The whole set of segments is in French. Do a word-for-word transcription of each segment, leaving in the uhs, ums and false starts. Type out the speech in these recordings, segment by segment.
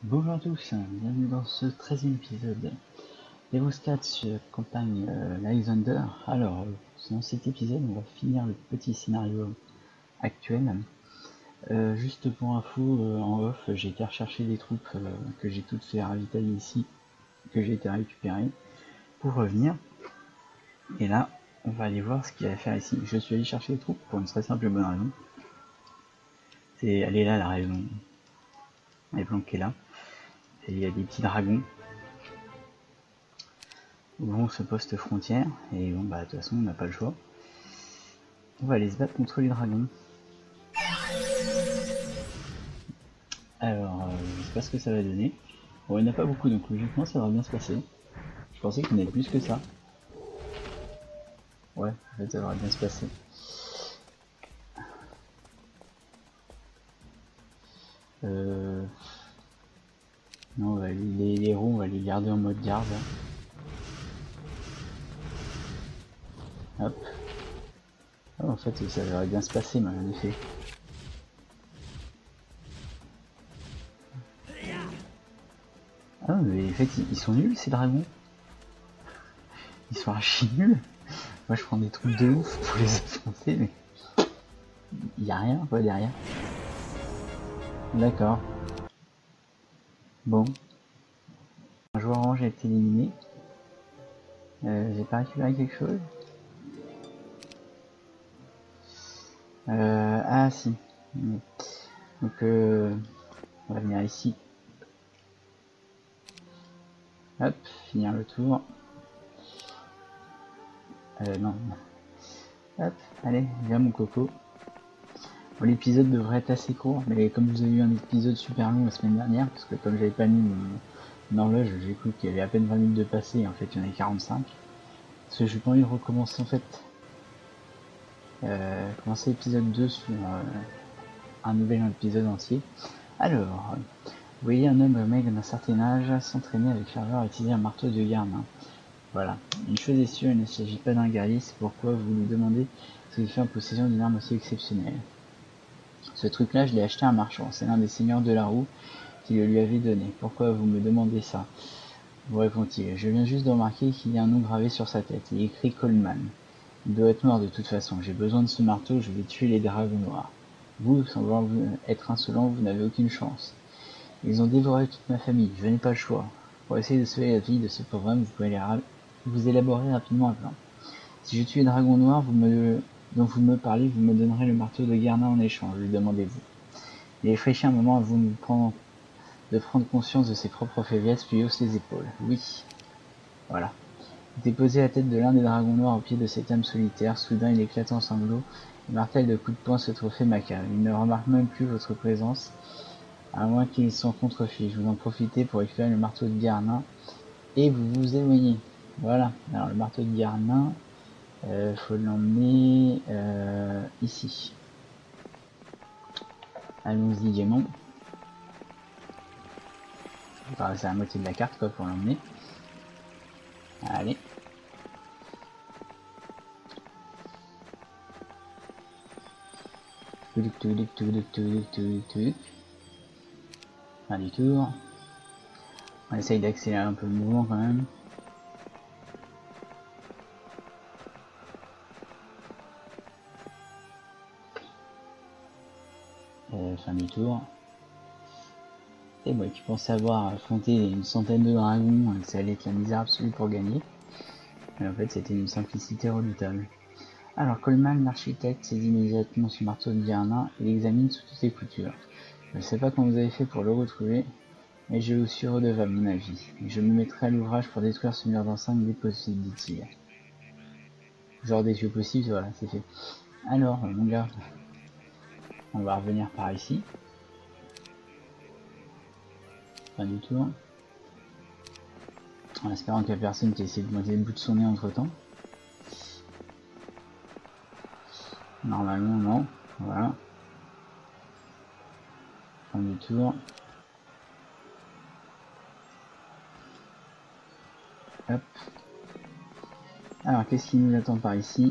Bonjour à tous, bienvenue dans ce treizième épisode d'Evo-Stats sur campagne euh, Lysander. Alors, euh, dans cet épisode, on va finir le petit scénario actuel. Euh, juste pour info, euh, en off, j'ai été rechercher des troupes euh, que j'ai toutes fait ravitailler ici, que j'ai été récupérer pour revenir. Et là, on va aller voir ce qu'il y a à faire ici. Je suis allé chercher les troupes pour une très simple et bonne raison. C'est, elle est là la raison. Elle est planquée là. Et il y a des petits dragons. Bon, ce poste frontière, et bon bah de toute façon on n'a pas le choix. On va aller se battre contre les dragons. Alors, euh, je sais pas ce que ça va donner. Bon, il n'y en a pas beaucoup, donc logiquement ça va bien se passer. Je pensais qu'il y en avait plus que ça. Ouais, en fait ça va bien se passer. Euh... Non, on va les, les héros, on va les garder en mode garde. Hop. Oh, en fait ça va bien se passer, mais en effet. Ah mais en fait ils sont nuls ces dragons. Ils sont archi nuls. Moi je prends des trucs de ouf pour les affronter, mais il y a rien quoi derrière. D'accord. Bon. Un joueur orange a été éliminé. Euh, J'ai pas récupéré quelque chose. Euh, ah si. Donc euh, on va venir ici. Hop, finir le tour. Euh, non. Hop, allez, viens mon coco. Bon, l'épisode devrait être assez court, mais comme vous avez eu un épisode super long la semaine dernière, parce que comme j'avais pas mis mon, mon horloge, j'ai cru qu'il y avait à peine vingt minutes de passé, et en fait il y en avait quarante-cinq. Parce que j'ai pas envie de recommencer en fait. Euh, commencer l'épisode deux sur euh, un nouvel épisode entier. Alors, vous voyez un homme mec d'un certain âge s'entraîner avec ferveur à utiliser un marteau de Garmin. Voilà. Une chose est sûre, il ne s'agit pas d'un guerrier, c'est pourquoi vous lui demandez ce qu'il fait en possession d'une arme aussi exceptionnelle. Ce truc-là, je l'ai acheté à un marchand. C'est l'un des seigneurs de la roue qui le lui avait donné. Pourquoi vous me demandez ça? Vous répond-il. Je viens juste de remarquer qu'il y a un nom gravé sur sa tête. Il est écrit Coleman. Il doit être mort de toute façon. J'ai besoin de ce marteau, je vais tuer les dragons noirs. Vous, sans vouloir être insolent, vous n'avez aucune chance. Ils ont dévoré toute ma famille. Je n'ai pas le choix. Pour essayer de sauver la vie de ce pauvre homme, vous pouvez les vous élaborer rapidement un plan. Si je tue les dragons noirs vous me, dont vous me parlez, vous me donnerez le marteau de Garnin en échange, lui demandez-vous. Il réfléchit un moment avant de prendre, de prendre conscience de ses propres faiblesses, puis hausse les épaules. Oui. Voilà. Déposez la tête de l'un des dragons noirs au pied de cet homme solitaire. Soudain, il éclate en sanglots et martèle de coups de poing ce trophée macabre. Il ne remarque même plus votre présence, à moins qu'il s'en contrefiche. Vous en profitez pour récupérer le marteau de Garnin et vous vous éloignez. Voilà. Alors, le marteau de Garnin, euh, faut l'emmener euh, ici. Allons-y gaiement. Enfin, c'est la moitié de la carte quoi pour l'emmener. Allez. Fin du tour. On essaye d'accélérer un peu le mouvement quand même. Euh, fin du tour. Et moi qui pensais avoir affronté une centaine de dragons, que ça allait être la misère absolue pour gagner. Mais en fait c'était une simplicité redoutable. Alors Coleman, l'architecte, saisit immédiatement son marteau de Garnin et l'examine sous toutes ses coutures. Je ne sais pas comment vous avez fait pour le retrouver, mais je vous suis redevable mon avis. Et je me mettrai à l'ouvrage pour détruire ce mur d'enceinte dès possible, dit-il. Genre dès que possible, voilà, c'est fait. Alors, mon gars, on va revenir par ici. Pas du tout. En espérant qu'il n'y a personne qui essaie de monter le bout de son nez entre temps. Normalement, non. Voilà. Fin du tour. Hop. Alors, qu'est-ce qui nous attend par ici?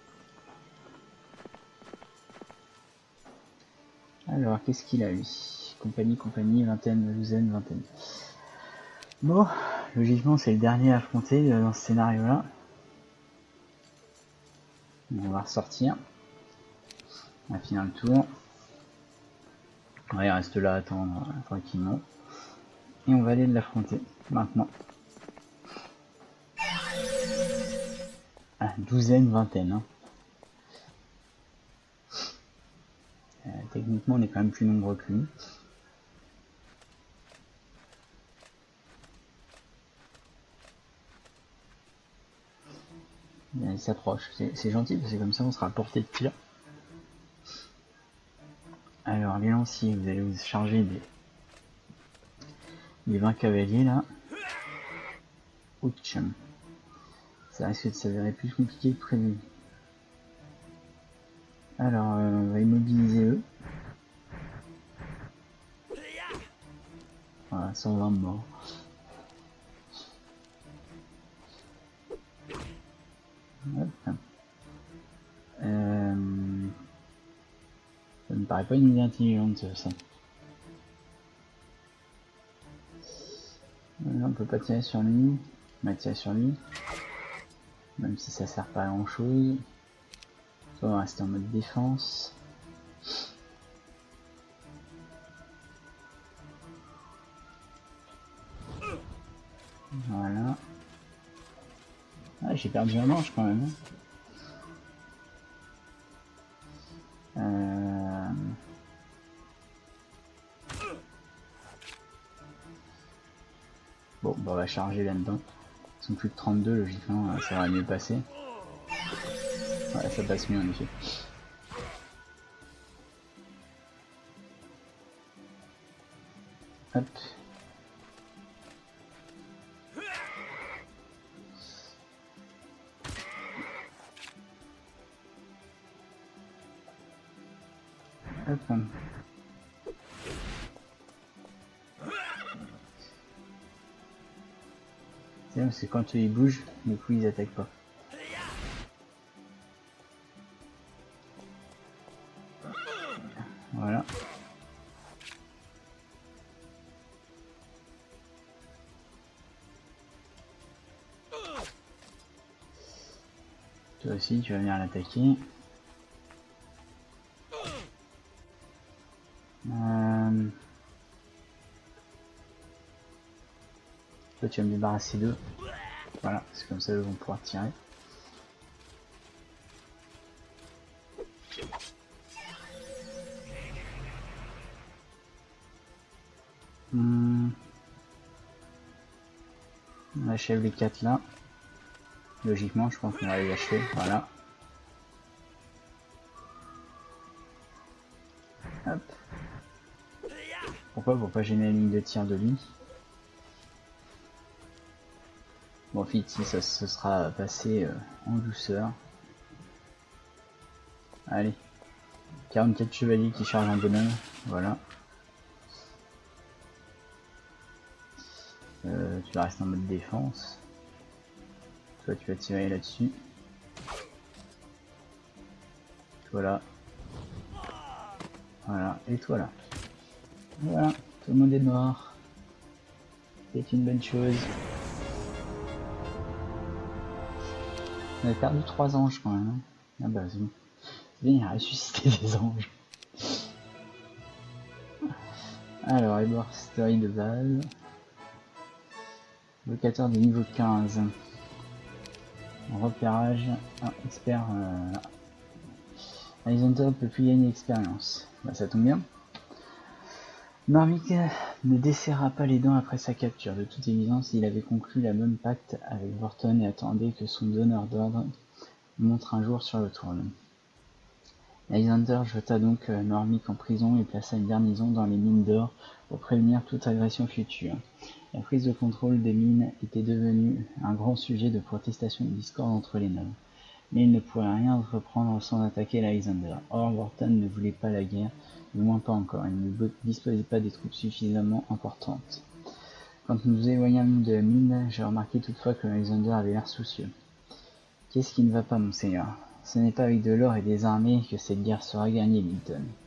Alors, qu'est-ce qu'il a lui? compagnie, compagnie, vingtaine, douzaine, vingtaine. Bon, logiquement c'est le dernier à affronter dans ce scénario-là. On va ressortir. On va finir le tour. Ouais, il reste là à attendre euh, tranquillement. Et on va aller l'affronter maintenant. Ah, douzaine, vingtaine. Hein. Euh, techniquement, on est quand même plus nombreux que lui. Il s'approche. C'est gentil parce que comme ça, on sera à portée de tir. Alors, les lanciers, vous allez vous charger des, des vingt cavaliers là. Ouch. Ça risque de s'avérer plus compliqué que prévu. Alors, euh, on va immobiliser eux. Voilà, cent vingt morts. Hop. Euh... Ça me paraît pas une idée intelligente ça. Là, on peut pas tirer sur lui. On va tirer sur lui. Même si ça sert pas à grand chose. On va rester en mode défense. Voilà. Ah, j'ai perdu la manche quand même. Euh... Bon, bah on va charger là-dedans. Ils sont plus de trente-deux, logiquement, ça va mieux passer. Ouais, ça passe mieux en effet. Hop. Hop. C'est quand ils bougent, du coup ils attaquent pas. Voilà. Toi aussi tu vas venir l'attaquer. Euh... Toi tu vas me débarrasser d'eux. Voilà, c'est comme ça ils vont pouvoir tirer. Hmm. On achève les quatre là. Logiquement, je pense qu'on va les achever. Voilà. Hop. Pourquoi Pour pas gêner la ligne de tir de lui. Bon, fit, si ça se sera passé euh, en douceur. Allez. quarante-quatre chevaliers qui chargent un bonhomme. Voilà. Euh, tu vas rester en mode défense. Toi, tu vas tirer là-dessus. Toi là. Voilà. Et toi là. Voilà. Tout le monde est mort. C'est une bonne chose. On a perdu trois anges quand même. Hein. Ah bah c'est bon. C'est bien, il a ressuscité des anges. Alors, Edward Story de base. Locateur de niveau quinze. Repérage. Ah, expert. Euh... Alexander peut plus gagner d'expérience. Bah ça tombe bien. Norvik ne desserra pas les dents après sa capture. De toute évidence, il avait conclu la bonne pacte avec Vorton et attendait que son donneur d'ordre montre un jour sur le trône. Alexander jeta donc Norvik en prison et plaça une garnison dans les mines d'or pour prévenir toute agression future. La prise de contrôle des mines était devenue un grand sujet de protestation et de discorde entre les nobles. Mais il ne pourrait rien reprendre sans attaquer Alexander. Or, Vorton ne voulait pas la guerre, du moins pas encore. Il ne disposait pas des troupes suffisamment importantes. Quand nous nous éloignâmes de la mine, j'ai remarqué toutefois que Alexander avait l'air soucieux. « Qu'est-ce qui ne va pas, monseigneur ? Ce n'est pas avec de l'or et des armées que cette guerre sera gagnée, Milton.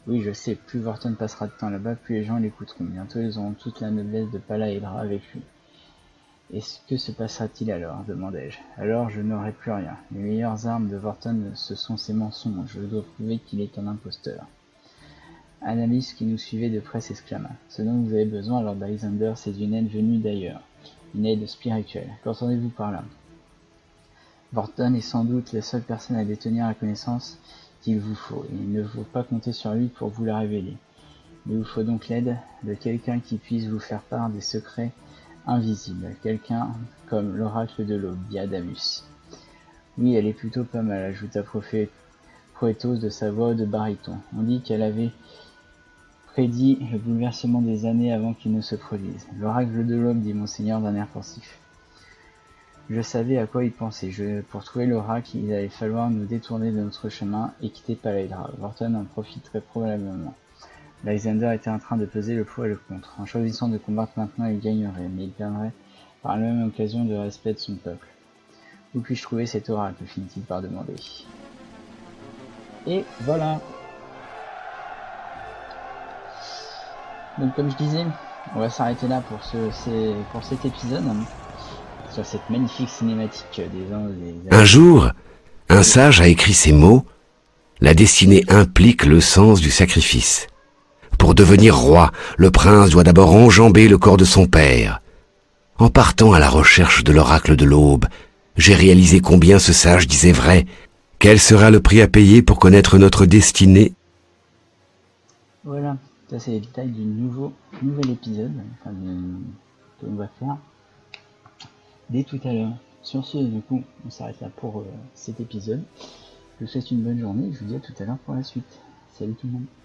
Oui, je sais, plus Vorton passera de temps là-bas, plus les gens l'écouteront. Bientôt, ils auront toute la noblesse de Palaedra avec lui. Et que se passera-t-il alors, demandai-je. Alors je n'aurai plus rien. Les meilleures armes de Vorton, ce sont ses mensonges. Je dois prouver qu'il est un imposteur. Annalise, qui nous suivait de près, s'exclama. Ce dont vous avez besoin, Lord Lysander, c'est d'une aide venue d'ailleurs. Une aide spirituelle. Qu'entendez-vous par là? Vorton est sans doute la seule personne à détenir la connaissance qu'il vous faut, et il ne faut pas compter sur lui pour vous la révéler. Il vous faut donc l'aide de quelqu'un qui puisse vous faire part des secrets invisibles, quelqu'un comme l'oracle de l'aube, Biadamus. Oui, elle est plutôt pas mal, ajouta Proétos de sa voix de baryton. On dit qu'elle avait prédit le bouleversement des années avant qu'il ne se produise. L'oracle de l'aube, dit Monseigneur d'un air pensif. Je savais à quoi il pensait. Je, pour trouver l'oracle, il allait falloir nous détourner de notre chemin et quitter Palaedra. Vorton en profiterait probablement. Lysander était en train de peser le pour et le contre. En choisissant de combattre maintenant, il gagnerait, mais il perdrait par la même occasion le respect de son peuple. Où puis-je trouver cet oracle, finit-il par demander. Et voilà. Donc comme je disais, on va s'arrêter là pour, ce, c'est, pour cet épisode, sur cette magnifique cinématique des ans des... Un jour, un sage a écrit ces mots. La destinée implique le sens du sacrifice. Pour devenir roi, le prince doit d'abord enjamber le corps de son père. En partant à la recherche de l'oracle de l'aube, j'ai réalisé combien ce sage disait vrai. Quel sera le prix à payer pour connaître notre destinée? Voilà, ça c'est les détails du nouveau, nouvel épisode enfin, que l'on va faire dès tout à l'heure. Sur ce, du coup, on s'arrête là pour euh, cet épisode. Je vous souhaite une bonne journée et je vous dis à tout à l'heure pour la suite. Salut tout le monde.